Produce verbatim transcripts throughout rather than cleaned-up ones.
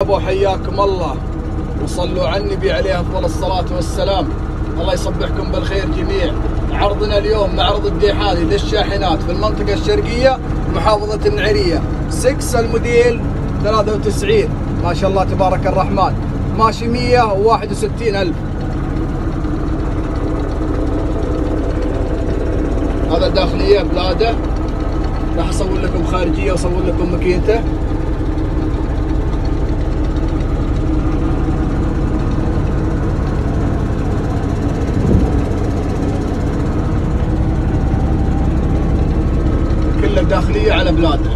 مرحبا وحياكم الله، وصلوا على النبي عليه افضل الصلاه والسلام. الله يصبحكم بالخير جميع. عرضنا اليوم معرض الديحاني للشاحنات في المنطقه الشرقيه محافظه النعيريه. ستة الموديل ثلاثة وتسعين، ما شاء الله تبارك الرحمن، ماشي مية وواحد وستين ألف. هذا داخليه بلاده، راح اصور لكم خارجيه واصور لكم ماكينته. كله داخليه على بلاده.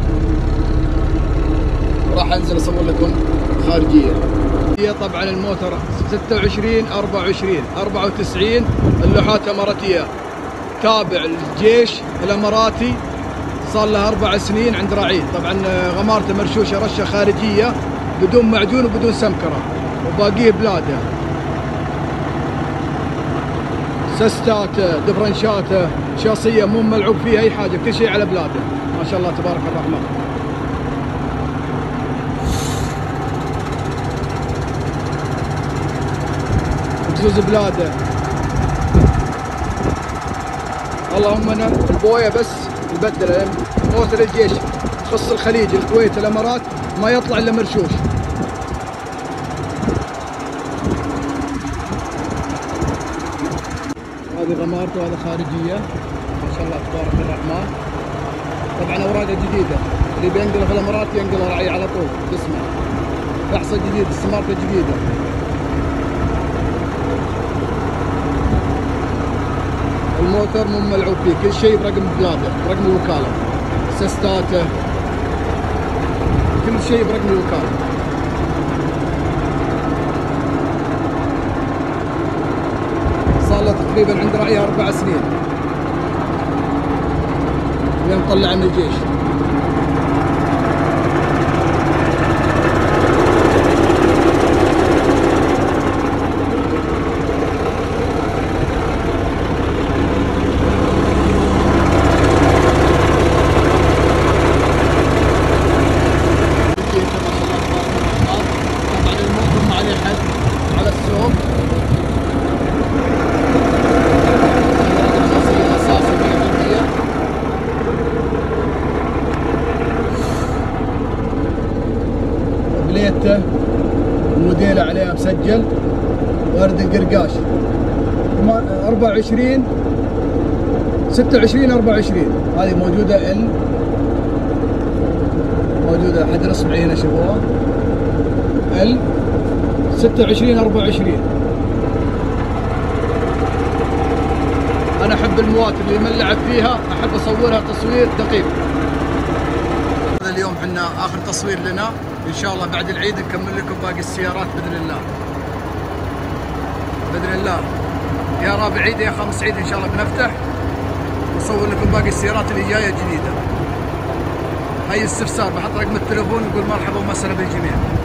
راح انزل اصور لكم خارجيه. هي طبعا الموتر ستة وعشرين أربعة وعشرين أربعة وتسعين، اللوحات اماراتيه، تابع للجيش الاماراتي، صار له اربع سنين عند رعيل. طبعا غمارته مرشوشه رشه خارجيه بدون معجون وبدون سمكره، وباقيه بلاده. سستاته، دفرنشاته، شاصيه مو ملعوب فيها اي حاجه، كل شيء على بلاده ما شاء الله تبارك الرحمن. بزوز بلاده. اللهم انا البويه بس يبدل موتر الجيش خص الخليج الكويت الامارات ما يطلع الا مرشوش. هذه غمارته وهذا خارجيه ما شاء الله تبارك الرحمن. طبعا اوراقه جديده، اللي بينقله في الامارات ينقله رعي على طول باسمه. فحصه جديد، استمارته جديده. الموتر مو ملعوب فيه، كل شيء برقم بلاده، برقم الوكاله. سستاته كل شيء برقم الوكاله. صار له تقريبا عند رعيها اربع سنين يوم طلع من الجيش. على السوق بليته الموديل عليها مسجل، وارد القرقاش أربعة وعشرين ستة وعشرين أربعة وعشرين. هذه موجوده ال موجوده حد الاصبع هنا شوفوها ال ستة وعشرين أربعة وعشرين. أنا أحب المواتر اللي ملعب فيها، أحب أصورها تصوير دقيق. هذا اليوم حنا آخر تصوير لنا، إن شاء الله بعد العيد نكمل لكم باقي السيارات بإذن الله. بإذن الله يا رابع عيد يا خامس عيد إن شاء الله بنفتح ونصور لكم باقي السيارات اللي جاية جديدة. أي استفسار بحط رقم التليفون ونقول مرحبا ومسهلا بالجميع.